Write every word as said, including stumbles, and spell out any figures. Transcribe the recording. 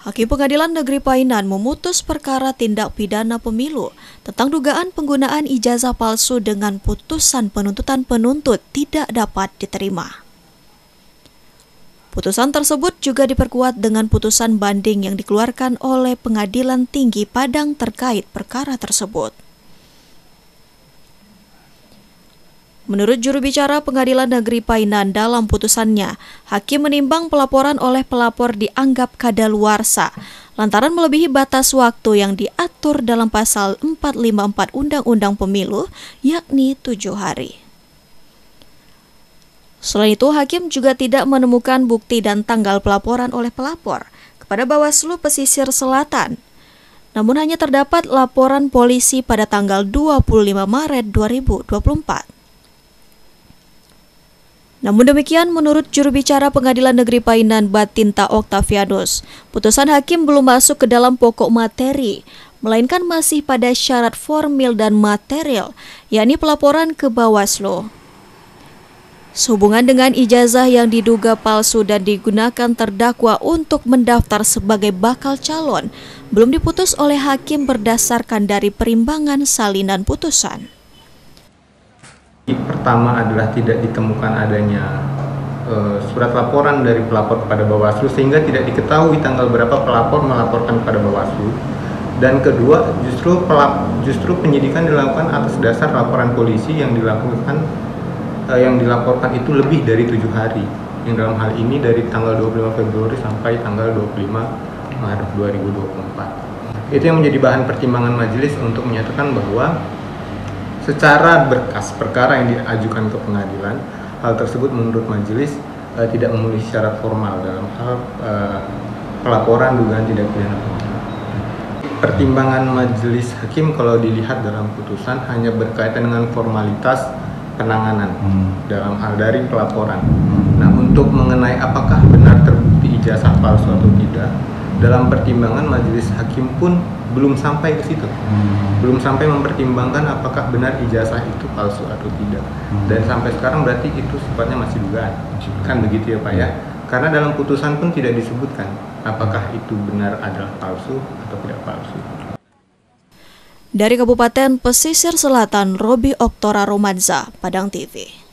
Hakim Pengadilan Negeri Painan memutus perkara tindak pidana pemilu tentang dugaan penggunaan ijazah palsu dengan putusan penuntutan penuntut tidak dapat diterima. Putusan tersebut juga diperkuat dengan putusan banding yang dikeluarkan oleh Pengadilan Tinggi Padang terkait perkara tersebut. Menurut juru bicara Pengadilan Negeri Painan dalam putusannya, hakim menimbang pelaporan oleh pelapor dianggap kadaluarsa lantaran melebihi batas waktu yang diatur dalam pasal empat ratus lima puluh empat Undang-Undang Pemilu, yakni tujuh hari. Selain itu, hakim juga tidak menemukan bukti dan tanggal pelaporan oleh pelapor kepada Bawaslu Pesisir Selatan. Namun hanya terdapat laporan polisi pada tanggal dua puluh lima Maret dua ribu dua puluh empat. Namun demikian, menurut juru bicara Pengadilan Negeri Painan Batinta Octavianus, putusan hakim belum masuk ke dalam pokok materi, melainkan masih pada syarat formil dan material, yakni pelaporan ke Bawaslu. Sehubungan dengan ijazah yang diduga palsu dan digunakan terdakwa untuk mendaftar sebagai bakal calon, belum diputus oleh hakim berdasarkan dari perimbangan salinan putusan. Pertama adalah tidak ditemukan adanya e, surat laporan dari pelapor kepada Bawaslu sehingga tidak diketahui tanggal berapa pelapor melaporkan kepada Bawaslu. Dan kedua, justru pelap, justru penyidikan dilakukan atas dasar laporan polisi yang dilakukan e, yang dilaporkan itu lebih dari tujuh hari. Yang dalam hal ini dari tanggal dua puluh lima Februari sampai tanggal dua puluh lima Maret dua ribu dua puluh empat. Itu yang menjadi bahan pertimbangan majelis untuk menyatakan bahwa secara berkas perkara yang diajukan ke pengadilan, hal tersebut menurut majelis uh, tidak memenuhi syarat formal dalam hal uh, pelaporan dugaan tindak pidana pemilu. Pertimbangan majelis hakim kalau dilihat dalam putusan hanya berkaitan dengan formalitas penanganan hmm. dalam hal dari pelaporan. Hmm. Nah, untuk mengenai apakah benar terbukti ijazah palsu atau tidak, dalam pertimbangan majelis hakim pun belum sampai ke situ, hmm. belum sampai mempertimbangkan apakah benar ijazah itu palsu atau tidak. Hmm. Dan sampai sekarang berarti itu sifatnya masih dugaan, kan begitu ya Pak ya? Karena dalam putusan pun tidak disebutkan apakah itu benar adalah palsu atau tidak palsu. Dari Kabupaten Pesisir Selatan, Robi Oktora Romadza, Padang T V.